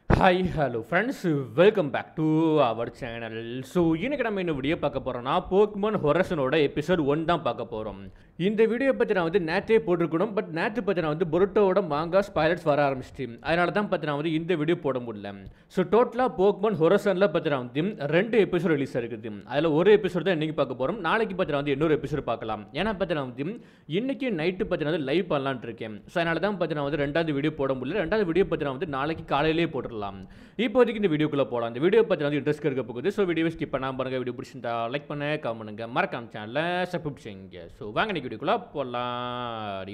Hi hello friends, welcome back to our channel. So இன்னைக்கு நம்ம இந்த வீடியோ பார்க்க போகிறோம்னா போக்மன் ஹொரைசனோட எபிசோட் 1 தான் பார்க்க போகிறோம். இந்த வீடியோ பற்றி நான் நேற்றே போட்டிருக்கணும், பட் நேற்று பற்றி நான் பொருட்டோட மாங்கா ஸ்பாய்லர்ஸ் வர ஆரம்பிச்சிட்டு, அதனால தான் பற்றி நான் இந்த வீடியோ போட முடியல. ஸோ டோட்டலாக போக்மன் ஹொரைசனில் பற்றி நான் 2 எபிசோட் ரிலீஸ் இருக்குது. அதில் ஒரு எபிசோட் தான் இன்றைக்கி பார்க்க போகிறோம். நாளைக்கு பற்றி நான் இன்னொரு எபிசோட் பார்க்கலாம். ஏன்னா பற்றி நான் இன்னைக்கு நைட்டு பற்றி நான் லைவ் பண்ணலான்ட்டு இருக்கேன். ஸோ அதனால தான் பற்றி நான் ரெண்டாவது வீடியோ போட முடியல. ரெண்டாவது வீடியோ பற்றி நான் நாளைக்கு காலையிலேயே போட்டுடலாம். இப்போதைக்கு இந்த வீடியோக்குள்ள போலாம். இந்த வீடியோ பத்தி இன்ட்ரெஸ்ட் இருக்க போகுது. ஸோ வீடியோ ஸ்கிப் பண்ணாம பாருங்க. வீடியோ பிடிச்சிருந்தா லைக் பண்ணுங்க, கமெண்ட் பண்ணுங்க, மறக்காம சேனலை சப்ஸ்கிரைப் செய்யுங்க. ஸோ வாங்க இன்னைக்கு வீடியோக்குள்ள போலாம்.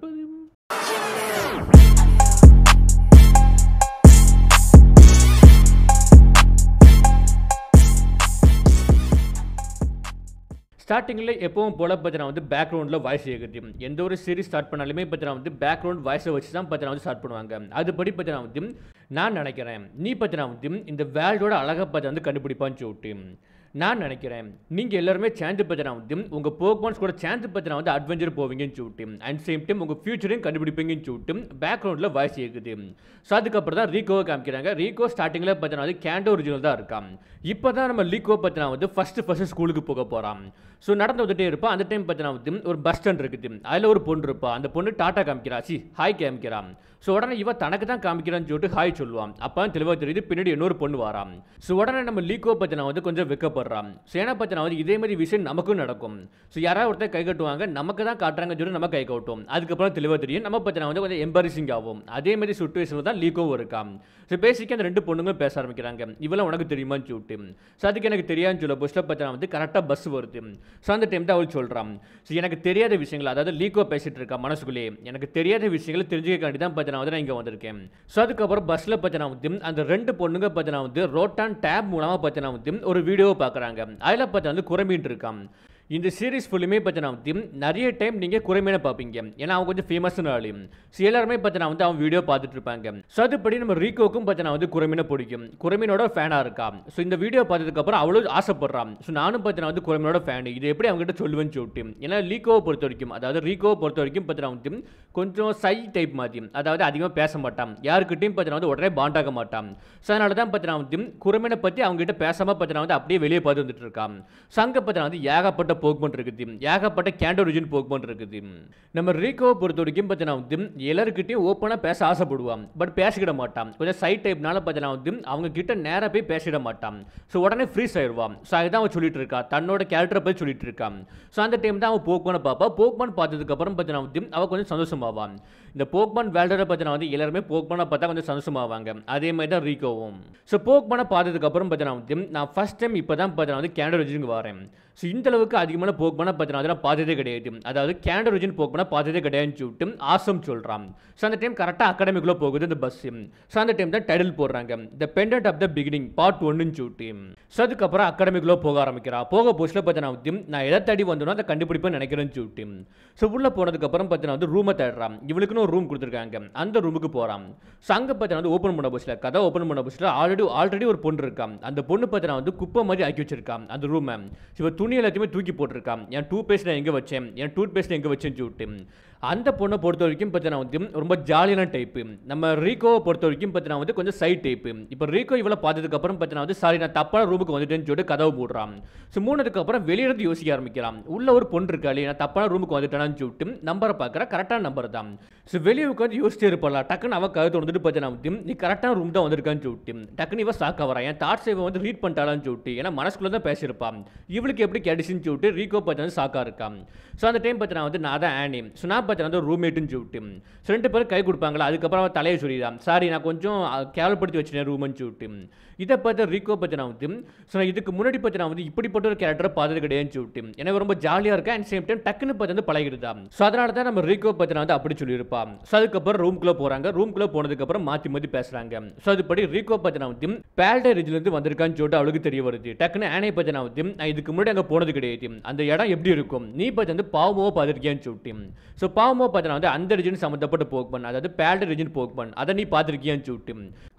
ஸ்டார்டிங்கில் எப்பவும் போல பார்த்தீங்கன்னா பேக்ரவுண்டில் வாய்ஸ் கேட்குது. எந்த ஒரு சீரிஸ் ஸ்டார்ட் பண்ணாலுமே பார்த்தீங்கன்னா பேக்ரவுண்ட் வாய்ஸை வச்சு தான் பார்த்தீங்கன்னா ஸ்டார்ட் பண்ணுவாங்க. அதுபடி பார்த்தீங்கன்னா நான் நினைக்கிறேன் நீ பார்த்தீங்கன்னா இந்த வேர்ல்டோட அழகை பார்த்து கண்டுபிடிப்பான்னு சொல்லிட்டு நான் நினைக்கிறேன். நீங்கள் எல்லாருமே சேர்ந்து பார்த்தீங்கன்னா உங்கள் போக்மான்ஸ் கூட சேர்ந்து பார்த்தீங்கன்னா அட்வென்ச்சர் போவீங்கன்னு சொல்லிட்டு அண்ட் சேம் டைம் உங்கள் ஃபியூச்சரையும் கண்டுபிடிப்பீங்கன்னு சொல்லிட்டு பேக்ரவுண்டில் வாய்ஸ் கேட்குது. ஸோ அதுக்கப்புறம் தான் ரீகோவை காமிக்கிறாங்க. ரீகோ ஸ்டார்டிங்கில் பார்த்தீங்கன்னா கேண்டோ ஒரிஜினல் தான் இருக்கான். இப்போ தான் நம்ம லீகோ பார்த்தீங்கன்னா ஃபஸ்ட்டு ஸ்கூலுக்கு போக போகிறான். ஸோ நடந்து வந்துட்டே இருப்பான். அந்த டைம் பார்த்தீங்கன்னா ஒரு பஸ் ஸ்டாண்ட் இருக்குது. அதில் ஒரு பொண்ணு இருப்பா. அந்த பொண்ணு டாட்டா காமிக்கிறா, ஹாய் காமிக்கிறான். ஸோ உடனே இவன் தனக்கு தான் காமிக்கிறான்னு சொல்லிட்டு ஹாய் சொல்லுவான். அப்போ தெளிவாக தெரியுது பின்னாடி இன்னொரு பொண்ணு வரான். ஸோ உடனே நம்ம லீகோ பார்த்தீங்கன்னா கொஞ்சம் வெக்கப்படுறான். ஸோ ஏன்னா பார்த்தீங்கன்னா இதே மாதிரி விஷயம் நமக்கும் நடக்கும். ஸோ யாராவது ஒருத்தர் கை கட்டுவாங்க, நமக்கு தான் காட்டுறாங்கன்னு சொல்லி நம்ம கை கட்டும். அதுக்கப்புறம் தெளிவாக தெரியும் நம்ம பார்த்தீங்கன்னா கொஞ்சம் எம்பாரசிங் ஆகும். அதே மாதிரி சுச்சுவேஷனில் தான் லீகோவும் இருக்கான். ஸோ பேசிக்காக அந்த 2 பொண்ணுங்க பேச ஆரம்பிக்கிறாங்க. இவெல்லாம் உனக்கு தெரியுமான்னு சொல்லிட்டு. ஸோ அதுக்கு எனக்கு தெரியாதுன்னு சொல்ல பஸ்ஸில் பார்த்தீங்கன்னா கரெக்டாக பஸ் வருது. ஸோ அந்த டைம் தான் அவள் சொல்கிறான், ஸோ எனக்கு தெரியாத விஷயங்கள், அதாவது லீகோ பேசிட்டு இருக்கா மனசுக்குள்ளே, எனக்கு தெரியாத விஷயங்களை தெரிஞ்சுக்காண்டி தான் பார்த்தீங்கன்னா நான் இங்கே வந்திருக்கேன். ஸோ அதுக்கப்புறம் பஸ்ஸில் பார்த்தீங்கன்னா அந்த 2 பொண்ணுங்க பார்த்தீங்கன்னா ரோட்டான் டேப் மூலமாக பார்த்தீங்கன்னா ஒரு வீடியோவை பார்க்குறாங்க. அதில் பார்த்தீங்கன்னா குரமீன் இருக்கான். இந்த சீரீஸ் ஃபுல்லுமே பார்த்தீங்கன்னா நிறைய டைம் நீங்கள் குறைமீனை பார்ப்பீங்க. ஏன்னா அவன் கொஞ்சம் ஃபேமஸான ஆளு. ஸோ எல்லாருமே பார்த்தீங்கன்னா அவன் வீடியோ பார்த்துட்டு இருப்பாங்க. ஸோ அதுபடி நம்ம ரீகோக்கும் பார்த்தீங்கன்னா குறைமீனை பிடிக்கும். குறைமீனோட ஃபேனாக இருக்கான். ஸோ இந்த வீடியோ பார்த்ததுக்கப்புறம் அவ்வளோ ஆசைப்படுறான். ஸோ நானும் பார்த்தீங்கன்னா குறைமீனோட ஃபேன். இது எப்படி அவங்ககிட்ட சொல்லுவேன்னு சொல்லிட்டு. ஏன்னா லீகோவை பொறுத்த வரைக்கும், அதாவது ரீகோவை பொறுத்த வரைக்கும் பார்த்தீங்கன்னா கொஞ்சம் சை டைப் மாதிரி, அதாவது அதிகமாக பேச மாட்டான். யாருக்கிட்டையும் பார்த்தீங்கன்னா உடனே பாண்டாக மாட்டான். ஸோ அதனால தான் பார்த்தீங்கன்னா குறைமீனை பற்றி அவங்ககிட்ட பேசாமல் பார்த்தீங்கன்னா அப்படியே வெளியே பார்த்து வந்துட்டு இருக்கான். ஸோ அங்கே பார்த்தீங்கன்னா ஏகப்பட்ட போக்மன் இருக்குது, ஏகப்பட்ட கேண்டோ ஒரிஜின் போக்மன் இருக்குது. நம்ம ரீகோவை பொறுத்த வரைக்கும் பார்த்தீங்கன்னா எல்லாருக்கிட்டையும் ஓப்பனாக பேச ஆசைப்படுவான். பட் பேசிக்கிட மாட்டான். கொஞ்சம் சைட் டைப்னால பார்த்தீங்கன்னா அவங்க கிட்ட நேராக போய் பேசிட மாட்டான். ஸோ உடனே ஃப்ரீஸ் ஆயிடுவான். ஸோ அதுதான் அவன் சொல்லிட்டு இருக்கா, தன்னோட கேரக்டரை பற்றி சொல்லிட்டு இருக்கான். ஸோ அந்த டைம் தான் அவன் போக்மனை பார்ப்பா. போக்மன் பார்த்ததுக்கப்புறம் பார்த்தீங்கன்னா அவன் கொஞ்சம் சந்தோஷமாவான். இந்த போக்மன் வேல்டரை பார்த்தீங்கன்னா எல்லாருமே போக்மனை பார்த்தா கொஞ்சம் சந்தோஷமாவாங்க. அதே மாதிரி தான் ரீகோவும். ஸோ போக்மனை பார்த்ததுக்கப்புறம் பார்த்தீங்கன்னா நான் ஃபர்ஸ்ட் டைம் இப்போ தான் பார்த்தீங்கன்னா கேண்டோ ஒரிஜினுக்கு வரேன். ஸோ இந்த அளவுக்கு அதிகமான போக்மனை பார்த்தீங்கன்னா அதெல்லாம் பார்த்ததே கிடையாது. அதாவது கேண்டோ ஒரிஜின் போக்மனை பார்த்ததே கிடையாதுன்னு சொல்லிட்டு ஆசம் சொல்கிறான். ஸோ அந்த டைம் கரெக்டாக அகாடமிக்குள்ளே போகுது இந்த பஸ். ஸோ அந்த டைம் தான் டைட்டில் போடுறாங்க, the pendant of the beginning part 1ன்னு சொல்லிட்டு. ஸோ அதுக்கப்புறம் அகாடமிக்குள்ளே போக ஆரம்பிக்கிறா. போக போஸ்ட்டில் பார்த்தீங்கன்னா நான் எதை தேடி வந்தோன்னா அதை கண்டுபிடிப்பேன் நினைக்கிறேன்னு சொல்லிட்டு. ஸோ உள்ளே போனதுக்கப்புறம் பார்த்தீங்கன்னா ரூமை தேடுறான். இவளுக்குன்னு ஒரு ரூம் கொடுத்துருக்காங்க. அந்த ரூமுக்கு போகிறான். ஸோ அங்கே பார்த்தீங்கன்னா ஓப்பன் பண்ண பஸ்ஸில் கதை ஓப்பன் பண்ண பஸ்ஸில் ஆல்ரெடி ஒரு பொண்ணு இருக்கான். அந்த பொண்ணு பார்த்தீங்கன்னா குப்பை மாதிரி ஆக்கி வச்சிருக்கான் அந்த ரூமை. இவன் துணி எல்லாத்தையுமே தூக்கி போட்டிருக்கான். என் டூத் பேஸ்ட் எங்கே வச்சேன், என் டூத் பேஸ்ட் எங்கே வச்சேன்னு சொல்லிட்டு. அந்த பொண்ணை பொறுத்த வரைக்கும் பார்த்தீங்கன்னா ரொம்ப ஜாலியான டைப்பு. நம்ம ரீகோவை பொறுத்த வரைக்கும் பார்த்தீங்கன்னா கொஞ்சம் சைட் டைப்பு. இப்போ ரீகோ இவளை பார்த்ததுக்கப்புறம் பார்த்தீங்கன்னா சாரி நான் தப்பான ரூமுக்கு வந்துட்டேன்னு சொல்லிட்டு கதவை போடுறான். ஸோ மூணதுக்கப்புறம் வெளியிருந்து யோசிக்க ஆரம்பிக்கிறான். உள்ள ஒரு பொண்ணு இருக்காளே, நான் தப்பான ரூமுக்கு வந்துட்டேன்னு சொல்லிட்டு நம்பரை பார்க்குற கரெக்டான நம்பர் தான். ஸோ வெளியே உட்காந்து யோசிச்சே இருப்பாளா. டக்குன்னு அவன் கதை வந்துட்டு பார்த்தீங்கன்னா நீ கரெக்டான ரூம் தான் வந்திருக்கான்னு சொல்லிட்டு டக்குன்னு இவன் ஸ்டாக் ஆகிறான். என் தாட்ஸ் இவன் ரீட் பண்ணிட்டாளான்னு சொல்லிட்டு. ஏன்னா மனசுக்குள்ள தான் பேசியிருப்பான். இவளுக்கு எப்படி கிடைச்சுன்னு சொல்லிட்டு ரீகோ பார்த்தீங்கன்னா சாக்கா இருக்கான். ஸோ அந்த டைம் பார்த்தீங்கன்னா நான் தான் ஆனி. ஸோ நான் பார்த்தீங்கன்னா ரூம்மேட்டுன்னு சொல்லிட்டு. ஸோ 2 பேரும் கை கொடுப்பாங்களா. அதுக்கப்புறம் அவன் தலையை சொல்லிடான், சாரி நான் கொஞ்சம் கேவலப்படுத்தி வச்சுட்டேன் ரூம்னு சொல்லிட்டு. இதை பார்த்து ரீகோ பார்த்தீங்கன்னா ஸோ இதுக்கு முன்னாடி பார்த்தீங்கன்னா இப்படிப்பட்ட ஒரு கேரக்டரை பார்த்தது கிடையாதுன்னு சொல்லிட்டு. எனக்கு ரொம்ப ஜாலியாக இருக்கா. அண்ட் சேம் டைம் டக்குன்னு பார்த்து பழகிடுதா. ஸோ அதனால தான் நம்ம ரீகோ பார்த்தீங்கன்னா அப்படி சொல்லியிருப்பான். ஸோ அதுக்கப்புறம் ரூம்குள்ளே போகிறாங்க. ரூம்குள்ளே போனதுக்கப்புறம் மாற்றி பேசுகிறாங்க. ஸோ அதுபடி ரீகோ பார்த்தீங்கன்னா பேல்டே ரிஜிலேருந்து வந்திருக்கான்னு சொல்லிட்டு அவளுக்கு தெரிய வருது. டக்குன்னு ஆனே பார்த்தீங்கன்னா நான் இதுக்கு முன்னாடி அங்கே போனது கிடையாது, அந்த இடம் எப்படி இருக்கும், நீ பார்த்து பாவமோ பார்த்துருக்கியான்னு சொல்லிட்டு. ஸோ பாவமோ பார்த்தீங்கன்னா அந்த ரிஜின் சம்மந்தப்பட்ட போக்மன், அதாவது பேல்டே ரிஜின் போக்மன், அதை நீ பார்த்துருக்கியான்னு சொல்லிட்டு.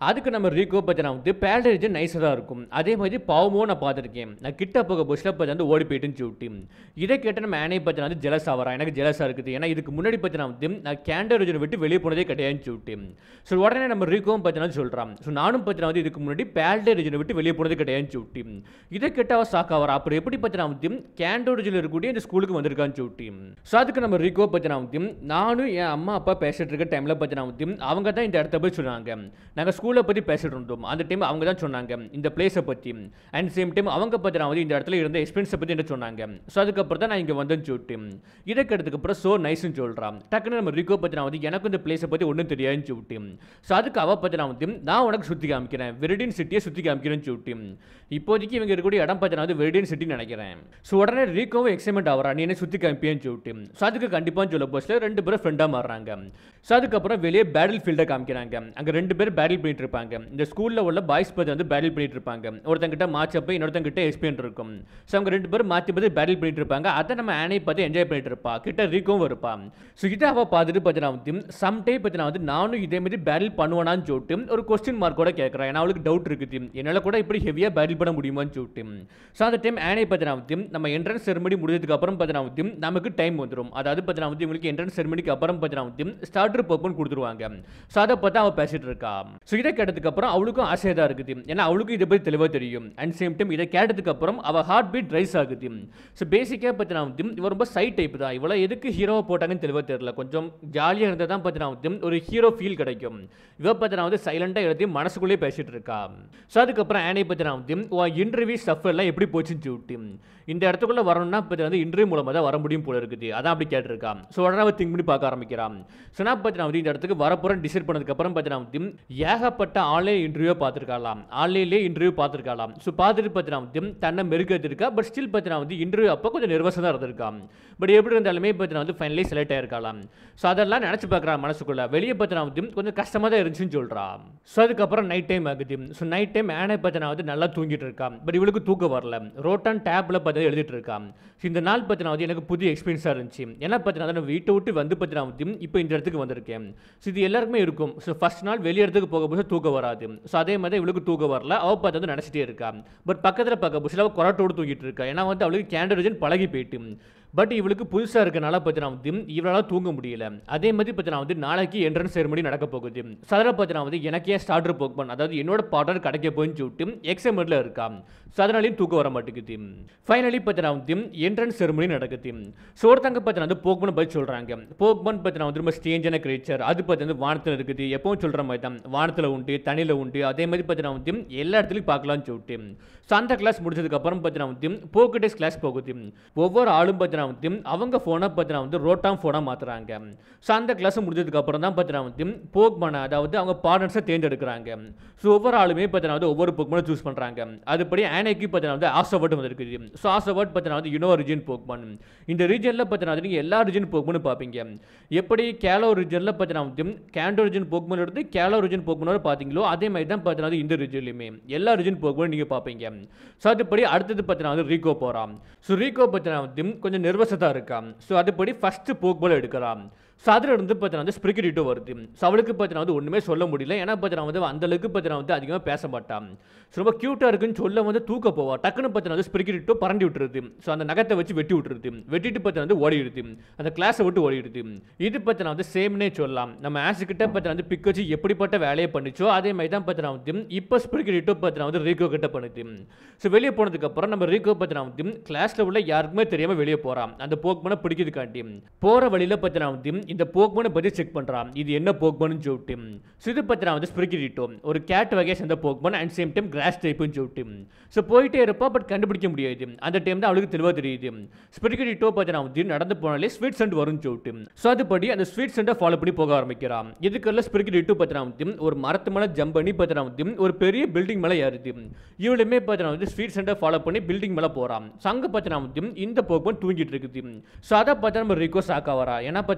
அதுக்கு நம்ம ரீகோ பார்த்தீங்கன்னா வந்து பேரல் ரீஜன் நைஸாக தான் இருக்கும். அதே மாதிரி பாவமும் நான் பார்த்துருக்கேன். நான் கிட்ட போக புஷ்ல பார்த்து வந்து ஓடி போயிட்டுன்னு சொல்லிட்டு இதை கேட்ட நம்ம ஆனே பார்த்தீங்கன்னா வந்து ஜெலஸ் ஆகிறா. எனக்கு ஜெலஸாக இருக்குது. ஏன்னா இதுக்கு முன்னாடி பார்த்தீங்கன்னா வந்து நான் கேண்டர் ரீஜனை விட்டு வெளியே போனதே கிடையாதுன்னு சொல்லிட்டு ஸோ உடனே நம்ம ரீகோவும் பார்த்தீங்கன்னா சொல்கிறான். ஸோ நானும் பார்த்தீங்கன்னா வந்து இதுக்கு முன்னாடி பேரல் ரீஜனை விட்டு வெளியே போனதே கிடையாதுன்னு சொல்லிட்டு இதை கேட்டாவா ஷாக் ஆகிறா. அப்புறம் எப்படி பார்த்தீங்கன்னா வந்து கேண்டர் ரீஜனில் இருக்கக்கூடிய இந்த ஸ்கூலுக்கு வந்திருக்கான்னு சொல்லிட்டு ஸோ அதுக்கு நம்ம ரீகோ பார்த்தீங்கன்னா வந்து நானும் என் அம்மா அப்பா பேசிட்டு இருக்க டைமில் பார்த்தீங்கன்னா வந்து அவங்க தான் இந்த இடத்த போய் சொன்னாங்க. நாங்கள் ஸ்கூலை பற்றி பேசிட்டு இருந்தோம். அந்த டைம் அவங்க தான் சொன்னாங்க இந்த பிளேஸை பற்றி. அண்ட் சேம் டைம் அவங்க பார்த்தீங்கன்னா வந்து இந்த இடத்துல இருந்த எக்ஸ்பீரியன்ஸை பற்றி என்ன சொன்னாங்க. ஸோ அதுக்கப்புறம் தான் நான் இங்கே வந்தேன்னு சொல்லிட்டு இதை கேட்டதுக்கப்புறம் ஸோ நைஸ்ன்னு சொல்கிறான். டக்குன்னு நம்ம ரிகோ பார்த்தீங்கன்னா வந்து எனக்கு இந்த பிளேஸை பற்றி ஒன்றும் தெரியாதுன்னு சொல்லிட்டு ஸோ அதுக்கு அவள் பார்த்தீங்கன்னா வந்து நான் உனக்கு சுற்றி காமிக்கிறேன், வெரிடியன் சிட்டியை சுற்றி காமிக்கிறேன்னு சொல்லிட்டு இப்போதைக்கு இவங்க இருக்கக்கூடிய இடம் பார்த்தீங்கன்னா வந்து வெரிடியன் சிட்டின்னு நினைக்கிறேன். ஸோ உடனே ரீகோவும் எக்ஸைட்மெண்ட் ஆகிறா, நீ என்ன சுற்றி காமிப்பேன்னு சொல்லிட்டு ஸோ அதுக்கு கண்டிப்பாக சொல்ல போஸ்ட்ல ரெண்டு பேரும் ஃப்ரெண்டாக மாறுறாங்க. ஸோ அதுக்கப்புறம் வெளியே பேட்டில் ஃபீல்டை காமிக்கிறாங்க. அங்கே ரெண்டு பேர் பேட்டில் பண்ணிட்டு இருப்பாங்க. இந்த ஸ்கூலில் உள்ள பாய்ஸ் பற்றி வந்து பேட்டில் பண்ணிட்டு இருப்பாங்க. ஒருத்தங்கிட்ட மார்ச் அப்போ இன்னொருத்தங்கிட்ட எக்ஸ்பீரியன் இருக்கும். ஸோ அவங்க ரெண்டு பேரும் மாற்றி பார்த்து பேட்டில் பண்ணிட்டு இருப்பாங்க. அதை நம்ம ஆனை பார்த்து என்ஜாய் பண்ணிட்டு இருப்பா. கிட்ட ரீகோவும் இருப்பா. ஸோ இதை அவள் பார்த்துட்டு பார்த்தீங்கன்னா வந்து சம்டைம் பார்த்தீங்கன்னா வந்து நானும் இதே மாதிரி பேட்டில் பண்ணுவானான்னு சொல்லிட்டு ஒரு கொஸ்டின் மார்க்கோட கேட்குறேன். ஏன்னா அவளுக்கு டவுட் இருக்குது, என்னால் கூட இப்படி ஹெவியாக பேட்டில் பண்ண முடியுமான்னு சொல்லிட்டு. ஸோ அந்த டைம் ஆனை பார்த்தீங்கன்னா வந்து நம்ம என்ட்ரன்ஸ் செரமனி முடிஞ்சதுக்கு அப்புறம் பார்த்தீங்கன்னா வந்து நமக்கு டைம் வந்துடும். அதாவது பார்த்தீங்கன்னா வந்து இவங்களுக்கு என்ட்ரன்ஸ் செரமனிக்கு அப்புறம் பார்த்தீங்கன்னா வந்து ஸ்டார்டர் பர்பன் கொடுத்துருவாங்க. ஸோ அதை பார்த்து அவள் பேசிட்டு இருக்கா. ஸோ இதை கேட்டதுக்கு அப்புறம் அவளுக்கும் ஆசையாக தான் இருக்குது. ஏன்னா அவளுக்கும் இதை பற்றி தெளிவாக தெரியும். அண்ட் சேம் டைம் இதை கேட்டதுக்கு அப்புறம் அவள் ஹார்ட் பீட் ரைஸ் ஆகுது. ஸோ பேசிக்காக பார்த்தீங்கன்னா வந்து இவ ரொம்ப சைட் டைப் தான். இவ்வளோ எதுக்கு ஹீரோவை போட்டாங்கன்னு தெளிவாக தெரியல. கொஞ்சம் ஜாலியாக இருந்தால் தான் பார்த்தீங்கன்னா வந்து ஒரு ஹீரோ ஃபீல் கிடைக்கும். இவ பார்த்தீங்கன்னா வந்து சைலண்டாக எல்லாத்தையும் மனசுக்குள்ளேயே பேசிட்டு இருக்கா. ஸோ அதுக்கப்புறம் ஆனை பார்த்தீங்கன்னா வந்து இன்டர்வியூ ஸ்டஃப் எல்லாம் எப்படி போச்சுன்னு சொல்லிட்டு இந்த இடத்துக்குள்ள வரணும்னா இப்போ வந்து இன்டர்வியூ மூலமாக தான் வர முடியும் போல இருக்குது. அதான் அப்படி கேட்டிருக்கா. ஸோ உடனே அவள் திங்க் பண்ணி பார்க்க ஆரம்பிக்கிறான். ஸோ நான் பார்த்தீங்கன்னா வந்து இந்த இடத்துக்கு வரப்போகிறேன் டிசைட் பண்ணதுக்கப்புறம் பார்த்தீங்கன்னா வந்து ஏகப்பட்ட ஆன்லைன் இன்டர்வியூ பார்த்துருக்கலாம், ஆன்லைன்லேயே இன்டர்வியூ பார்த்துருக்கலாம். ஸோ பார்த்துட்டு பார்த்தீங்கன்னா வந்து தன்னை மெருகத்து இருக்கா. பட் ஸ்டில் பார்த்தீங்கன்னா வந்து இன்டர்வியூ அப்போ கொஞ்சம் நர்வஸாக தான் இருந்திருக்கான். பட் எப்படி இருந்தாலுமே பார்த்தீங்கன்னா வந்து ஃபைனலி செலக்ட் ஆயிருக்கலாம். ஸோ அதெல்லாம் நினச்சி பார்க்குறா மனசுக்குள்ள. வெளியே பார்த்தீங்கன்னா வந்து கொஞ்சம் கஷ்டமாக தான் இருந்துச்சுன்னு சொல்கிறான். ஸோ அதுக்கப்புறம் நைட் டைம் ஆகுது. ஸோ நைட் டைம் ஆனை பார்த்தீங்கன்னா வந்து நல்லா தூங்கிட்டு இருக்கான். பட் இவளுக்கு தூக்கம் வரல. ரோட்டான் டேப்பில் பார்த்து எழுதிட்டு இருக்கான். இந்த நாள் பார்த்தீங்கன்னா வந்து எனக்கு புதிய எக்ஸ்பீரியன்ஸாக இருந்துச்சு. ஏன்னா பார்த்தீங்கன்னா நான் வீட்டை விட்டு வந்து பார்த்தீங்கன்னா வந்து இப்போ இந்த இடத்துக்கு வந்திருக்கேன். ஸோ இது எல்லாருக்குமே இருக்கும். ஸோ ஃபர்ஸ்ட் நாள் வெளியே இடத்துக்கு போகும்போது தூக்கம் வராது. ஸோ அதே மாதிரி இவளுக்கு தூக்கம் வரல. அவள் பார்த்து வந்து நினச்சிட்டே இருக்கா. பட் பக்கத்தில் பார்க்க புஷில் அவள் கொரட்டோடு தூங்கிட்டு இருக்கா. ஏன்னா வந்து அவளுக்கு கேண்டர் ரீஜன் பழகி போயிட்டு. பட் இவளுக்கு புதுசாக இருக்கனால பார்த்தீங்கன்னா வந்து இவளால் தூங்க முடியல. அதே மாதிரி பார்த்தீங்கன்னா வந்து நாளைக்கு என்ட்ரன்ஸ் செரமனி நடக்க போகுது. ஸோ அதில் பார்த்தீங்கன்னா வந்து எனக்கே ஸ்டார்டர் போக்மன் அதாவது என்னோட பார்ட்னர் கிடைக்க போயின்னு சொல்லிட்டு எக்ஸாமில் இருக்கா. ஸோ அதனாலையும் தூக்கம் வர மாட்டேங்குது. ஃபைனலி பார்த்தீங்கன்னா வந்து என்ட்ரன்ஸ் செரமனி நடக்குது. ஸோ ஒருத்தங்க பார்த்தீங்கன்னா வந்து போக்மன் பற்றி சொல்கிறாங்க. போக்மன் பார்த்தீங்கன்னா வந்து ரொம்ப ஸ்டேஞ்சான கிரேச்சர். அது பார்த்தீங்கன்னா வானத்தில் இருக்குது. எப்பவும் சொல்கிற மாதிரி தான் வானத்தில் உண்டு, தண்ணியில் உண்டு. அதே மாதிரி பார்த்தீங்கன்னா வந்து எல்லா இடத்துலையும் பார்க்கலாம்னு சொல்லிட்டு. ஸோ அந்த கிளாஸ் முடிச்சதுக்கப்புறம் பார்த்தீங்கன்னா வந்து போக்கெட்டஸ் கிளாஸ் போகுது. ஒவ்வொரு ஆளும் பார்த்தீங்கன்னா வந்து அவங்க ஃபோனை பார்த்தீங்கன்னா வந்து ரோட்டாம் ஃபோனாக மாற்றுறாங்க. ஸோ அந்த கிளாஸ் முடிஞ்சதுக்கப்புறம் தான் பார்த்தீங்கன்னா வந்து போக்மனை அதாவது அவங்க பார்ட்னர்ஸை தேர்ந்தெடுக்கிறாங்க. ஸோ ஒவ்வொரு ஆளுமே பார்த்தீங்கன்னா வந்து ஒவ்வொரு போக்மனை சூஸ் பண்ணுறாங்க. அதுபடி ஆனைக்கு பார்த்தீங்கன்னா வந்து ஆசோவர்ட் வந்துருக்குது. ஸோ ஆசோவர்ட் பார்த்தீங்கன்னா வந்து யூனோ ரீஜன் போக்மன். இந்த ரீஜனில் பார்த்தீங்கன்னா வந்து நீங்கள் எல்லா ரீஜன் போக்மனும் பார்ப்பீங்க. எப்படி கேலோ ரீஜனில் பார்த்தீங்கன்னா வந்து கேண்டோ ரீஜன் போக்மன் எடுத்து கேலோ ரீஜன் போக்மனோட பார்த்தீங்களோ அதே மாதிரி தான் பார்த்தீங்கன்னா வந்து இந்த ரீஜன்லையுமே எல்லா ரீஜன் போக்மனும் நீங்கள் பார்ப்பீங்க. ஸோ அதுபடி அடுத்தது பார்த்தீங்கன்னா வந்து ரீகோ போகிறான். ஸோ ரீகோ பார்த்தீங்கன்னா வந்து கொஞ்சம் நர்வஸாக தான் இருக்கான். ஸோ அதுபடி ஃபஸ்ட்டு போக்பால் எடுக்கிறான். ஸோ அதில் இருந்து பார்த்தீங்கன்னா வந்து ஸ்பிரிக்கிட்டோ வருது. ஸோ அவளுக்கு பார்த்தீங்கன்னா வந்து ஒன்றுமே சொல்ல முடியல. ஏன்னா பார்த்தீங்கன்னா வந்து அந்தளவுக்கு பார்த்தீங்கன்னா வந்து அதிகமாக பேச மாட்டான். ஸோ ரொம்ப க்யூட்டாக இருக்குன்னு சொல்ல வந்து தூக்க போவா. டக்குன்னு பார்த்தீங்கன்னா வந்து ஸ்பிரிக்கிட்டோ பறண்டி விட்டுருது. ஸோ அந்த நகத்தை வச்சு வெட்டி விட்டுருது. வெட்டிட்டு பார்த்தீங்கன்னா வந்து ஓடிடுது. அந்த கிளாஸை விட்டு ஓடிடுது. இது பார்த்தீங்கன்னா வந்து சேம்னே சொல்லலாம். நம்ம ஆஸுக்கிட்ட பார்த்தீங்கன்னா வந்து பிக் வச்சு எப்படிப்பட்ட வேலையை பண்ணிச்சோ அதே மாதிரி தான் பார்த்தீங்கன்னா வந்து இப்போ ஸ்பிரிக்கிட்டோ பார்த்தீங்கன்னா வந்து ரீகோ கிட்ட பண்ணுது. ஸோ வெளியே போனதுக்கப்புறம் நம்ம ரீகோ பார்த்தீங்கன்னா வந்து கிளாஸில் உள்ள யாருக்குமே தெரியாமல் வெளியே போகிறான். அந்த போக்மனை பிடிக்கிறதுக்காண்டி போகிற வழியில் பார்த்தீங்கன்னா வந்து இந்த போக்மனை பற்றி செக் பண்ணுறான். இது என்ன போக்மன்னு சொல்லிட்டு. ஸோ இது பார்த்தீங்கன்னா வந்து ஸ்பிரிக்கிட்டோ ஒரு கேட் வகையை சேர்ந்த Pokemon and same time grass டைப்புன்னு சொல்லிட்டு. ஸோ போயிட்டே இருப்பா பட் கண்டுபிடிக்க முடியாது. அந்த டைம் தான் அவளுக்கு தெளிவாக தெரியுது. ஸ்பிரிக்கிட்டோ பார்த்தீங்கன்னா வந்து நடந்து போனாலே ஸ்வீட் சென்ட் வரும்னு சொல்லிட்டு. ஸோ அதுபடி அந்த ஸ்வீட் சென்ட்டை ஃபாலோ பண்ணி போக ஆரம்பிக்கிறான். இதுக்கெல்லாம் ஸ்பிரிக்கிட்டோ பார்த்தீங்கன்னா வந்து ஒரு மரத்து மேலே ஜம்ப் பண்ணி பார்த்தீங்கன்னா வந்து ஒரு பெரிய பில்டிங் மேலே ஏறுது. இவளுமே பார்த்தீங்கன்னா வந்து ஸ்வீட் சென்ட்டை ஃபாலோ பண்ணி பில்டிங் மேலே போகிறான். ஸோ அங்கே பார்த்தீங்கன்னா வந்து இந்த போக்மன் தூங்கிட்டு இருக்குது. ஸோ அதை பார்த்தா நம்ம ரீகோ ஷாக்கா வரா. ஏன்னா பார்த்தீங்கன்னா வந்து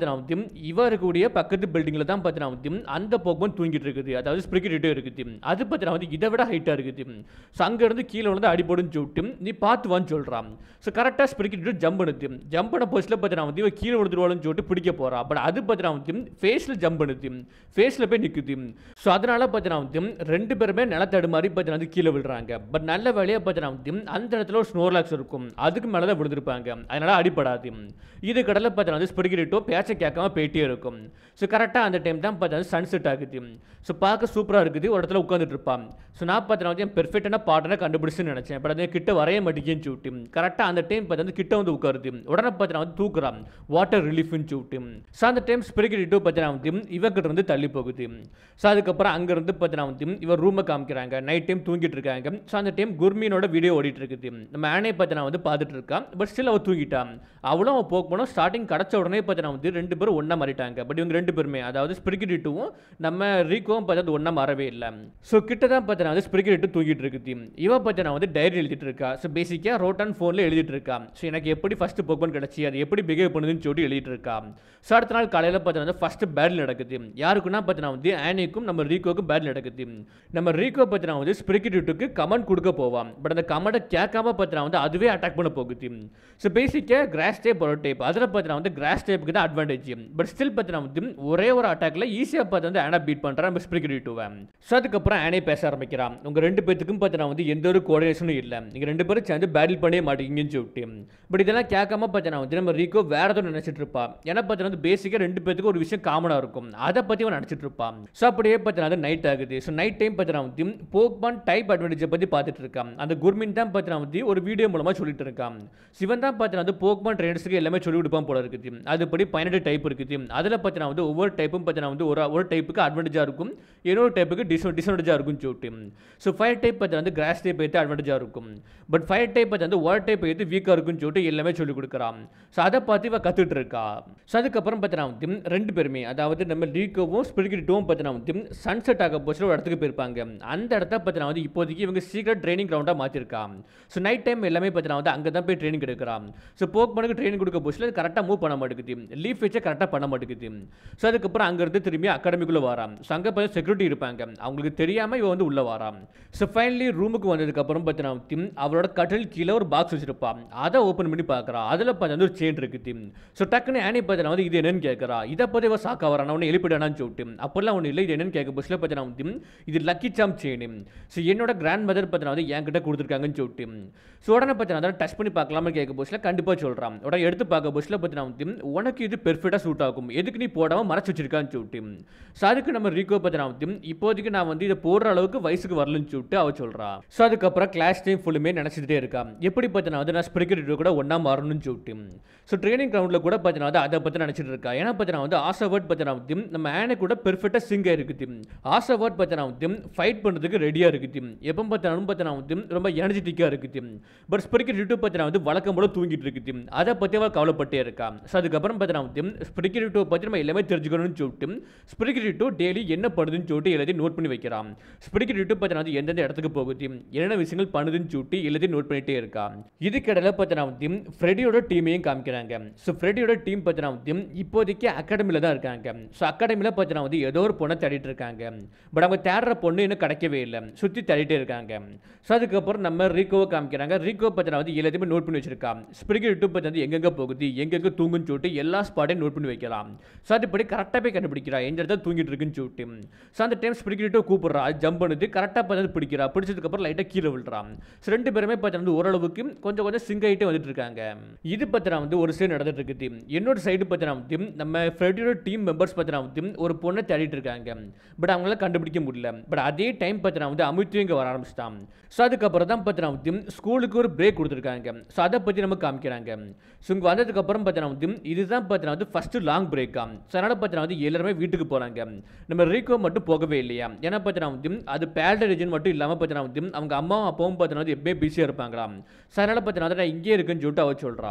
இவ இருக்கக்கூடிய பக்கத்து பில்டிங்கில் தான் பார்த்தீங்கன்னா அந்த போக்மன் தூங்கிட்டு இருக்குது. அதாவது ஸ்பிரிகிரிட்டோ இருக்குது. அது பார்த்தீங்கன்னா இதை விட ஹைட்டாக இருக்குது. ஸோ அங்கேருந்து கீழே வந்து அடிபடுன்னு சொல்லிட்டு நீ பார்த்து வான்னு சொல்கிறான். ஸோ கரெக்டாக ஸ்பிரிகிரிட்டோ ஜம்ப் பண்ணுது. ஜம்ப் பண்ண போஸ்ட்டில் பார்த்தீங்கன்னா இவ கீழே விழுந்துருவாள்னு சொல்லிட்டு பிடிக்க போகிறா. பட் அது பார்த்தீங்கன்னா ஃபேஸில் ஜம்ப் பண்ணுது. ஃபேஸில் போய் நிற்குது. ஸோ அதனால பார்த்தீங்கன்னா ரெண்டு பேருமே நிலத்தடு மாதிரி பார்த்தீங்கன்னா கீழே விழுறாங்க. பட் நல்ல வேலையாக பார்த்தீங்கன்னா அந்த இடத்துல ஒரு ஸ்னோர்லாக்ஸ் இருக்கும். அதுக்கு மேலே தான் விழுந்திருப்பாங்க. அதனால அடிப்படாது. இது கடலை பார்த்தீங்கன்னா ஸ்பிரிகிரிட்டோ பேச்ச கேட்காம போயிட்டே இருக்கும். ஸோ கரெக்டாக அந்த டைம் தான் பார்த்தீங்கன்னா சன்செட் ஆகுது. ஸோ பார்க்க சூப்பராக இருக்குது. ஒரு இடத்துல உட்காந்துட்டு இருப்பான். ஸோ நான் பார்த்தீங்கன்னா என் பெர்ஃபெக்டான பார்ட்னர் கண்டுபிடிச்சுன்னு நினச்சேன். பட் அதை கிட்ட வரைய மாட்டேங்குன்னு சொல்லிட்டு கரெக்டாக அந்த டைம் பார்த்தீங்கன்னா கிட்ட வந்து உட்காருது. உடனே பார்த்தீங்கன்னா தூக்குறான் வாட்டர் ரிலீஃப்னு சொல்லிட்டு. ஸோ அந்த டைம் ஸ்பிரிகிரிட்டோ பார்த்தீங்கன்னா இவங்கிட்ட இருந்து தள்ளி போகுது. ஸோ அதுக்கப்புறம் அங்கேருந்து பார்த்தீங்கன்னா இவர் ரூமை காமிக்கிறாங்க. நைட் டைம் தூங்கிட்டு இருக்காங்க. ஸோ அந்த டைம் குர்மீனோட வீடியோ ஓடிட்டு இருக்குது. நம்ம ஆனே பார்த்தீங்கன்னா பார்த்துட்டு இருக்கான். பட் ஸ்டில் அவள் தூங்கிட்டான். அவளும் அவன் போகணும். ஸ்டார்டிங் கிடச்ச உடனே பார்த்தீங்கன்னா ரெண்டு பேரும் ஒன்றா மாறிட்டாங்க. பட் இவங்க ரெண்டு பேருமே அதாவது ஸ்பிரிகிரிட்டோவும் நம்ம ரீகோவும் பார்த்தது ஒன்றா மாறவே இல்லை. ஸோ கிட்ட தான் பார்த்தீங்கன்னா ஸ்பிரிகிரிட்டோ தூங்கிட்டு இருக்குது. இவன் பார்த்தீங்கன்னா டைரி எழுதிட்டு இருக்கா. ஸோ பேசிக்காக ரோட்டான் ஃபோனில் எழுதிட்டு இருக்கா. ஸோ எனக்கு எப்படி ஃபர்ஸ்ட் போக்மன் கிடச்சி அது எப்படி பிஹேவ் பண்ணுதுன்னு சொல்லி எழுதிட்டு இருக்கா. ஸோ அடுத்த நாள் காலையில் பார்த்தீங்கன்னா ஃபர்ஸ்ட் பேட்டில் நடக்குது. யாருக்குன்னா பார்த்தீங்கன்னா ஆனிக்கும் நம்ம ரீகோவுக்கு பேட்டில் நடக்குது. நம்ம ரீகோ பார்த்தீங்கன்னா ஸ்பிரிகிரிட்டோக்கு கமெண்ட் கொடுக்க போவான். பட் அந்த கமெண்ட்டை கேட்காம பார்த்தீங்கன்னா அதுவே அட்டாக் பண்ண போகுது. ஸோ பேசிக்காக கிராஸ் டைப் ஒரு டைப் அதில் பார்த்தீங்கன்னா கிராஸ் டைப்புக்கு தான் அட்வான்டேஜ். பட் ஸ்டில் பார்த்தீங்கன்னா ஒரே ஒரு அட்டாக்ல ஈஸியாக பார்த்து ஆனா பீட் பண்ணுறான் நம்ம ஸ்பிரிகிரிட்டோவை. ஸோ அதுக்கப்புறம் ஆனே பேச ஆரம்பிக்கிறான். உங்க ரெண்டு பேத்துக்கும் பார்த்தீங்கன்னா எந்த ஒரு கோஆர்டினேஷனும் இல்லை. நீங்கள் ரெண்டு பேரும் சேர்ந்து பேட்டில் பண்ணவே மாட்டீங்கன்னு சொல்லிட்டு. பட் இதெல்லாம் கேட்காம பார்த்தீங்கன்னா நம்ம ரீகோ வேற ஏதோ நினைச்சிட்டு இருப்பா. ஏன்னா பார்த்தீங்கன்னா பேசிக்காக ரெண்டு பேத்துக்கு ஒரு விஷயம் காமனாக இருக்கும். அதை பற்றி அவன் நினச்சிட்டு இருப்பான். ஸோ அப்படியே பார்த்தீங்கன்னா நைட் ஆகுது. ஸோ நைட் டைம் பார்த்தீங்கன்னா போக்மான் டைப் அட்வான்டேஜை பற்றி பார்த்துட்டு இருக்கான். அந்த குர்மின் தான் பார்த்தீங்கன்னா ஒரு வீடியோ மூலமாக சொல்லிட்டு இருக்கான். சிவன் தான் பார்த்தீங்கன்னா போக்மான் ட்ரெயினர்ஸ்க்கு எல்லாமே சொல்லி கொடுப்பான் போல இருக்குது. அதுபடி 12 டைப் இருக்குது. அதில் பார்த்தீங்கன்னா ஒவ்வொரு டைப்பும் பார்த்தீங்கன்னா ஒரு டைப்புக்கு அட்வான்டேஜாக இருக்கும். இன்னொரு டைப்புக்கு டிஸ்அட்வான்டேஜாக இருக்கும் சொல்லிட்டு. ஸோ 5 டைப் பார்த்தீங்கன்னா கிராஸ் டைப் எடுத்து அட்வான்டேஜாக இருக்கும். பட் 5 டைப் பார்த்தீங்கன்னா வாட்டர் டைப் எடுத்து வீக்காக இருக்குன்னு சொல்லிட்டு எல்லாமே சொல்லி கொடுக்குறான். ஸோ அதை பார்த்து இவ கற்றுட்டு இருக்கா. ஸோ அதுக்கப்புறம் பார்த்தீங்கன்னா ரெண்டு பேருமே அதாவது நம்ம ரீகோவும் ஸ்பிரிகிரிட்டோவும் பார்த்தீங்கன்னா சன்செட் ஆக போச்சு ஒரு இடத்துக்கு போயிருப்பாங்க. அந்த இடத்த பார்த்தீங்கன்னா இப்போதைக்கு இவங்க சீக்கிரம் ட்ரைனிங் கிரவுண்டாக மாற்றிருக்கான். ஸோ நைட் டைம் எல்லாமே பார்த்தீங்கன்னா அங்கே தான் போய் ட்ரைனிங் எடுக்கிறான். ஸோ போக்மனுக்கு ட்ரைனிங் கொடுக்க போச்சுல கரெக்டாக மூவ் பண்ண மாட்டேங்குது. லீஃப் வச்சு கரெக்டாக பண்ண மாட்டேங்குது. ஸோ அதுக்கப்புறம் அங்கேருந்து திரும்பி அகாடமிக்குள்ளே வரான். ஸோ அங்கே பார்த்து செக்யூரிட்டி இருப்பாங்க. அவங்களுக்கு தெரியாமல் இவன் வந்து உள்ளே வரான். ஸோ ஃபைனலி ரூமுக்கு வந்ததுக்கப்புறம் பார்த்தீங்கன்னா அவரோட கட்டில் கீழே ஒரு பாக்ஸ் வச்சிருப்பான். அதை ஓப்பன் பண்ணி பார்க்குறா. அதில் பார்த்தீங்கன்னா ஒரு செயின் இருக்குது. ஸோ டக்குன்னு ஆனி பார்த்தீங்கன்னா இது என்னன்னு கேட்குறா. இதை பற்றி இவன் சாக்கா வரான். அவனை எழுப்பிடானான்னு சொல்லிட்டு அப்போல்லாம் ஒன்றும் இல்லை. இது என்னன்னு கேட்க போச்சுல பார்த்தீங்கன்னா இது லக்கி சாம் செயின். ஸோ என்னோட கிராண்ட் மதர் பார்த்தீங்கன்னா என்கிட்ட கொடுத்துருக்காங்கன்னு சொல்லிட்டு. ஸோ உடனே பார்த்தீங்கன்னா டச் பண்ணி பார்க்கலாம்னு கேட்க போச்சுல கண்டிப்பாக சொல்கிறான். உடனே எடுத்து பார்க்க போச்சுல பார்த்தீங்கன்னா உனக்கு இது பெர்ஃபெக்டாக சூட் ஆகும். எதுக்கு நீ போடாமல் மறைச்சு வச்சிருக்கான்னு சொல்லிட்டு. ஸோ அதுக்கு நம்ம ரீகோ பார்த்தீங்கன்னா இப்போதைக்கு நான் வந்து இதை போடுற அளவுக்கு வயசுக்கு வரலன்னு சொல்லிட்டு அவ சொல்கிறா. ஸோ அதுக்கப்புறம் கிளாஸ் டைம் ஃபுல்லுமே நினச்சிட்டே இருக்கா. எப்படி பார்த்தீங்கன்னா நான் ஸ்பிரிகிரிட்டோ கூட ஒன்றா மாறணும்னு சொல்லிட்டு. ஸோ ட்ரைனிங் கிரவுண்டில் கூட பார்த்தீங்கன்னா அதை பற்றி நினச்சிட்டு இருக்கா. ஏன்னா பார்த்தீங்கன்னா ஆசைவர்ட் பார்த்தீங்கன்னா நம்ம ஆனை கூட பெர்ஃபெக்டாக சிங்காக இருக்குது. ஆசைவர்ட் பார்த்தீங்கன்னா ஃபைட் பண்ணுறதுக்கு ரெடியாக இருக்குது. எப்போ பார்த்தீங்கன்னா ரொம்ப எனர்ஜெட்டிக்காக இருக்குது. பட் ஸ்பிரிகிரிட்டோ பார்த்தீங்கன்னா வழக்கம் போல தூங்கிட்டு இருக்குது. அதை பற்றி அவள் கவலைப்பட்டே இருக்கா. ஸோ அதுக்கப்புறம் பார்த்தீங்கன்னா ஸ்பிரிகிரிட்டோ பற்றி நம்ம எல்லாமே தெரிஞ்சுக்கணும்னு சொல்லிட்டு ஸ்பிரிகிரிட்டோ டெய்லி என்ன பண்ணுதுன்னு சொல்லிட்டு எல்லாத்தையும் நோட் பண்ணி வைக்கிறான். ஸ்பிரிகிரிட்டோ பார்த்தீங்கன்னா எந்தெந்த இடத்துக்கு போகுது என்னென்ன விஷயங்கள் பண்ணுதுன்னு சொல்லிட்டு எல்லாத்தையும் நோட் பண்ணிட்டே இருக்கா. இதுக்கிடையில பார்த்தீங்கன்னா ஃப்ரெடியோட டீமையும் காமிக்கிறாங்க. ஸோ ஃப்ரெடியோட டீம் பார்த்தீங்கன்னா இப்போதைக்கு அகாடமியில் தான் இருக்காங்க. ஸோ அகாடமியில் பார்த்தீங்கன்னா ஏதோ ஒரு பொண்ணை தேடிட்டு இருக்காங்க. பட் அவங்க தேடுற பொண்ணு இன்னும் கிடைக்கவே இல்லை. சுற்றி தேடிட்டே இருக்காங்க. ஸோ அதுக்கப்புறம் நம்ம ரீகோவை காமிக்கிறாங்க. ரீகோ பார்த்தீங்கன்னா எல்லாத்தையுமே நோட் பண்ணி வச்சிருக்கா. ஸ்பிரிகிரிட்டோ பார்த்தீங்கன்னா எங்கெங்க போகுது எங்கெங்க தூங்குன்னு சொல்லிட்டு எல்லா ஸ்பாட்டையும் நோட் பண்ணி வைக்கலாம். ஸோ அதுபடி கரெக்டாக போய் கண்டுபிடிக்கிறா எந்த இடத்துல தூங்கிட்டு இருக்குன்னு சொல்லிட்டு. ஸோ அந்த டைம் ஸ்பிரிகிரிட்டோ கூப்பிடுறா. ஜம்ப் பண்ணுது கரெக்டாக பார்த்து பிடிக்கிறா. பிடிச்சதுக்கப்புறம் லைட்டாக கீழே விழுறான். ஸோ ரெண்டு பேருமே பார்த்தீங்கன்னா ஓரளவுக்கு கொஞ்சம் கொஞ்சம் சிங்க் ஆகிட்டே வந்துட்டு இருக்காங்க. இது பார்த்தீங்கன்னா ஒரு சைடு நடந்துட்டு இருக்குது. இன்னொரு சைடு பார்த்தீங்கன்னா நம்ம ஃப்ரெடியோட டீம் மெம்பர்ஸ் பார்த்தீங்கன்னா ஒரு பொண்ணை தேடிட்டு இருக்காங்க. பட் அவங்களால கண்டுபிடிக்க முடியல. பட் அதே டைம் பார்த்தீங்கன்னா அமித்தும் இங்கே வர ஆரம்பிச்சிட்டான். ஸோ அதுக்கப்புறம் தான் பார்த்தீங்கன்னா ஸ்கூலுக்கு ஒரு பிரேக் கொடுத்துருக்காங்க. ஸோ அதை பற்றி நம்ம காமிக்கிறாங்க. ஸோ இங்கே வந்ததுக்கப்புறம் பார்த்தீங்கன்னா இதுதான் பார்த்தீங்கன்னா ஃபர்ஸ்ட் லாங் பிரேக்கா. ஸோ அதனால் பார்த்தீங்கன்னா எல்லாருமே வீட்டுக்கு போகிறாங்க. நம்ம ரீகோ மட்டும் போகவே இல்லையா. ஏன்னா பார்த்தீங்கன்னா அது பேல்ட ரீஜன் மட்டும் இல்லாமல் பார்த்தீங்கன்னா அவங்க அம்மாவும் அப்பாவும் பார்த்தீங்கன்னா எப்பவுமே பிஸியாக இருப்பாங்களாம். ஸோ அதனால் பார்த்தீங்கன்னா நான் இங்கே இருக்குன்னு சொல்லிட்டு அவ சொல்கிறா.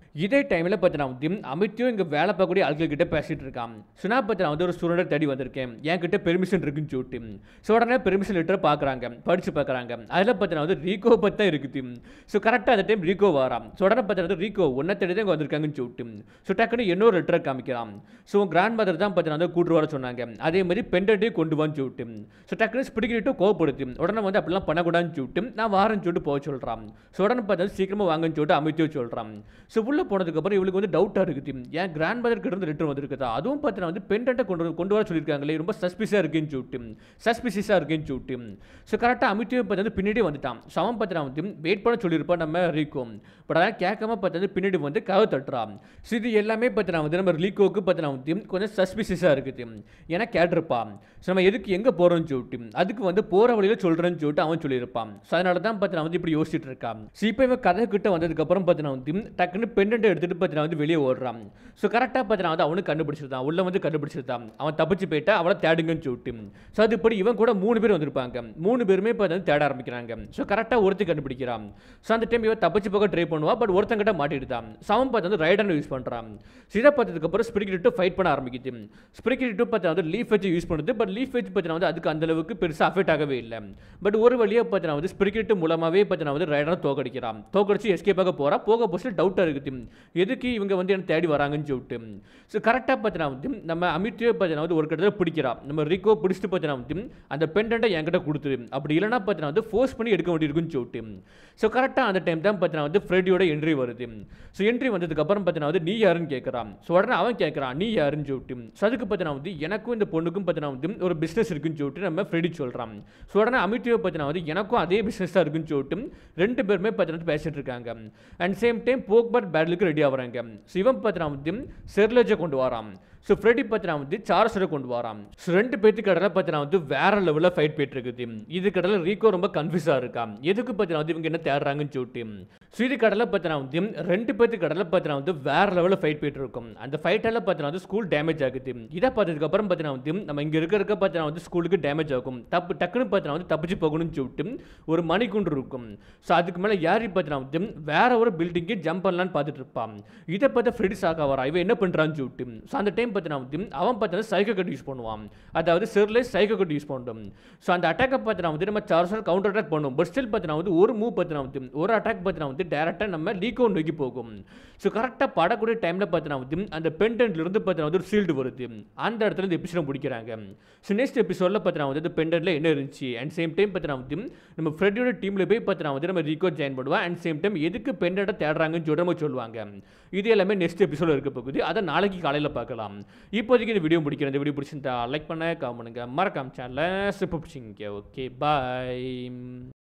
இதே டைமில் பார்த்தீங்கன்னா அமித்தியும் இங்கே வேலை பார்க்கக்கூடிய ஆட்கள் கிட்ட பேசிட்டு இருக்கான். சுனா பார்த்தீங்கன்னா ஒரு ஸ்டூடெண்ட் தேடி வந்திருக்கேன், என்கிட்ட பெர்மிஷன் இருக்குன்னு சொல்லிட்டு. ஸோ உடனே பெர்மிஷன் லெட்டர் பார்க்குறாங்க, படித்து பார்க்குறாங்க. அதில் பார்த்தீங்கன்னா ரீகோ பற்றி தான் இருக்குது. ஸோ கரெக்டாக அந்த டைம் ரீகோ வரான். ஸோ உடனே பார்த்தீங்கன்னா ரீகோ ஒன்றை தேடி தான் இங்கே வந்திருக்காங்கன்னு சொல்லிட்டு. ஸோ டக்குன்னு இன்னொரு லெட்டரை காமிக்கிறான். ஸோ கிராண்ட் மதர் தான் பார்த்தீங்கன்னா கூட்டு வர சொன்னாங்க, அதே மாதிரி பெண்டன்ட்டையும் கொண்டு வான்னு சொல்லிட்டு. ஸோ டக்குன்னு ஸ்பிரிக்கிட்டு கோவப்படுத்தி உடனே வந்து அப்படிலாம் பண்ணக்கூடாதுன்னு சொல்லிட்டு நான் வாரன்னு சொல்லிட்டு போக சொல்கிறான். ஸோ உடனே பார்த்தா சீக்கிரமாக வாங்கன்னு சொல்லிட்டு அமித்தியோ சொல்கிறான். ஸோ உள்ள போனதுக்கப்புறம் இவளுக்கு வந்து டவுட்டாக இருக்குது, ஏன் கிராண்ட் மதர் கிட்ட இருந்து லெட்டர் வந்திருக்குதா, அதுவும் பார்த்தீங்கன்னா வந்து பெண்டன்ட்டை கொண்டு வர சொல்லியிருக்காங்களே, ரொம்ப சஸ்பிஷியஸாக இருக்குன்னு சொல்லிட்டு. ஸோ கரெக்டாக அமித்தியோ பார்த்து பின்னாடி வந்துட்டான். ஸோ அவன் பார்த்தீங்கன்னா வந்து வெயிட் பண்ண சொல்லியிருப்பான் நம்ம ரீகோ. பட் அதான் கேட்காம பார்த்து பின்னாடி வந்து கதவு தட்டுறான். ஸோ இது எல்லாமே பார்த்தீங்கன்னா வந்து நம்ம ரீகோவுக்கு பார்த்தீங்கன்னா வந்து கொஞ்சம் சஸ்பிஷியஸாக இருக்குது. ஏன்னா கேட்டிருப்பான், ஸோ நம்ம எதுக்கு எங்கே போகிறோம்னு சொல்லிட்டு, அதுக்கு வந்து போகிற வழியில் சொல்கிறேன்னு சொல்லிட்டு அவன் சொல்லியிருப்பான். ஸோ அதனால தான் பார்த்தீங்கன்னா வந்து இப்படி யோசிச்சுட்டு இருக்கான். ஸோ இப்போ இவன் கதை கிட்ட வந்ததுக்கப்புறம் பார்த்தீங்கன்னா வந்து டக்குன்னு பெண்டன்ட்டை எடுத்துகிட்டு பார்த்தீங்கன்னா வந்து வெளியே ஓடுறான். ஸோ கரெக்டாக பார்த்தீங்கன்னா வந்து அவனுக்கு கண்டுபிடிச்சிருந்தான், உள்ள வந்து கண்டுபிடிச்சிருந்தான். அவன் தப்பிச்சு போயிட்டா அவளை தேடுங்கன்னு சொல்லிட்டு. ஸோ அது இப்படி இவன் கூட 3 பேர் வந்திருப்பாங்க. 3 பேருமே இப்போ வந்து தேட ஆரம்பிக்கிறாங்க. ஸோ கரெக்டாக ஒருத்தி கண்டுபிடிக்கிறான். ஸோ அந்த டைம் இவன் தப்பிச்சு போக ட்ரை பண்ணுவா, பட் ஒருத்தங்கிட்ட மாட்டிடுதான். ஸோ அவன் பார்த்து வந்து ரைடர்னு யூஸ் பண்ணுறான். ஸோ இதை பார்த்ததுக்கப்புறம் ஸ்பிரிக்கிட்டு ஃபைட் பண்ண ஆரம்பிக்குது. ஸ்பிரிக்கிட்டு பார்த்தா வந்து லீஃப் வச்சு யூஸ் பண்ணுது, பட் லீஃப் வச்சு பார்த்தீங்கன்னா வந்து அதுக்கு அந்த அளவுக்கு பெருசாக அஃபெக்ட் ஆகவே இல்லை. பட் ஒரு வழியாக பார்த்தீங்கன்னா வந்து ஸ்பிரிக்கிட்டு மூலமாகவே பார்த்தீங்கன்னா வந்து ரைடரை தோக்கடிச்சு எஸ்கேப் ஆக போகிறா. போக போஸ்ட்டு டவுட்டாக இருக்குது, எதுக்கு இவங்க வந்து என்ன தேடி வராங்கன்னு சொல்லிட்டு. ஸோ கரெக்டாக பார்த்தீங்கன்னா வந்து நம்ம அமித்தியோ பார்த்தீங்கன்னா வந்து ஒரு கட்டத்தில் பிடிக்கிறா. நம்ம ரிகோ பிடிச்சிட்டு பார்த்தீங்கன்னா வந்து அந்த பெண்டன்ட்டை என்கிட்ட கொடுத்துரு, அப்படி இல்லைனா பார்த்தீங்கன்னா வந்து ஃபோர்ஸ் பண்ணி எடுக்க வேண்டியிருக்குன்னு சொல்லிட்டு. ஸோ கரெக்டாக அந்த டைம் தான் பார்த்தீங்கன்னா வந்து ஃப்ரெடியோட என்ட்ரி வருது. ஸோ என்ட்ரி வந்ததுக்கப்புறம் பார்த்தீங்கன்னா வந்து நீ யாருன்னு கேட்குறான். ஸோ உடனே அவன் கேட்குறான் நீ யாருன்னு சொல்லிட்டு. ஸோ அதுக்கு பார்த்தீங்கன்னா வந்து எனக்கும் இந்த பொண்ணுக்கும் பார்த்தீங்கன்னா வந்து ஒரு பிஸ்னஸ் இருக்குன்னு சொல்லிட்டு நம்ம ஃப்ரெடி சொல்கிறான். ஸோ உடனே அமித்தியோ பார்த்தீங்கன்னா வந்து எனக்கும் அதே பிஸ்னஸ் தான் இருக்குன்னு சொல்லிட்டு 2 பேருமே பார்த்தீங்கன்னா பேசிட்டு இருக்காங்க. அண்ட் சேம் டைம் போக்பர்ட் பேட்டிலுக்கு ரெடி ஆகிறாங்க. சிவம் பார்த்தீங்கன்னா வந்து செர்லஜை கொண்டு வரான். ஸோ ஃப்ரெடி பார்த்தீங்கன்னா வந்து சார்ஸரை கொண்டு வரான். ஸோ 2 பேர்த்து கடலை பார்த்தீங்கன்னா வந்து வேற லெவலில் ஃபைட் போயிட்டு இருக்குது. இது கடலை ரீகோ ரொம்ப கன்ஃபியூஸாக இருக்கான், எதுக்கு பார்த்தீங்கன்னா வந்து இவங்க என்ன தேடுறாங்கன்னு சொல்லிட்டு. ஸோ இது கடலை பார்த்தீங்கன்னா வந்து 2 பேர்த்து கடலை பார்த்தீங்கன்னா வந்து வேற லெவலில் ஃபைட் போயிட்டு இருக்கும். அந்த ஃபைட்டால் பார்த்தீங்கன்னா வந்து ஸ்கூல் டேமேஜ் ஆகுது. இதை பார்த்ததுக்கப்புறம் பார்த்தீங்கன்னா வந்து நம்ம இங்கே இருக்க பார்த்தீங்கன்னா வந்து ஸ்கூலுக்கு டேமேஜ் ஆகும். டக்குன்னு பார்த்தீங்கன்னா வந்து தப்பிச்சு போகணும்னு சொல்லிட்டு ஒரு மணிக்குண்டு இருக்கும். ஸோ அதுக்கு மேலே யாரி பார்த்தீங்கன்னா வந்து வேற ஒரு பில்டிங்கு ஜம்ப் பண்ணலான்னு பார்த்துட்டு இருப்பான். இதை பார்த்து ஃப்ரெடி சாக்கா வரா, இவன் என்ன பண்ணுறான்னு சொல்லிட்டு. ஸோ அந்த டைம் பார்த்தீங்கன்னா அவன் பார்த்தீங்கன்னா சைக்கோ கட் யூஸ் பண்ணுவான், அதாவது செர்லே சைக்கோ கட் யூஸ் பண்ணும். ஸோ அந்த அட்டாக்கை பார்த்தீங்கன்னா வந்து நம்ம சார்ஜர் கவுண்டர் அட்டாக் பண்ணும். பட் ஸ்டில் பார்த்தீங்கன்னா வந்து ஒரு மூவ் பார்த்தீங்கன்னா வந்து ஒரு அட்டாக் பார்த்தீங்கன்னா வந்து டேரெக்டாக நம்ம லீக்கோ நோக்கி போகும். ஸோ கரெக்டாக படக்கூடிய டைமில் பார்த்தீங்கன்னா வந்து அந்த பெண்டன்ட்லேருந்து பார்த்தீங்கன்னா வந்து ஒரு ஷீல்டு வருது. அந்த இடத்துல இந்த எபிசோட முடிக்கிறாங்க. ஸோ நெக்ஸ்ட் எபிசோடில் பார்த்தீங்கன்னா வந்து பெண்டன்ட்ல என்ன இருந்துச்சு, அண்ட் சேம் டைம் பார்த்தீங்கன்னா வந்து நம்ம ஃப்ரெடியோட டீமில் போய் பார்த்தீங்கன்னா வந்து நம்ம ரீகோ ஜாயின் பண்ணுவோம். அண்ட் சேம் டைம் எதுக்கு பெண்டன்ட்டை தேடுறாங்கன்னு சொல்லுவாங்க. இது எல்லாமே நெக்ஸ்ட் எபிசோட இருக்க போகுது, அதை நாளைக்கு காலையில் பார்க்கலாம். இப்போதைக்கு இந்த வீடியோ முடிக்கிறேன். இந்த வீடியோ பிடிச்சிருந்தா லைக் பண்ண, கமெண்ட் பண்ணுங்க, மறக்காம சேனலை சப்ஸ்கிரைப் பண்ணுங்க. ஓகே, பாய்.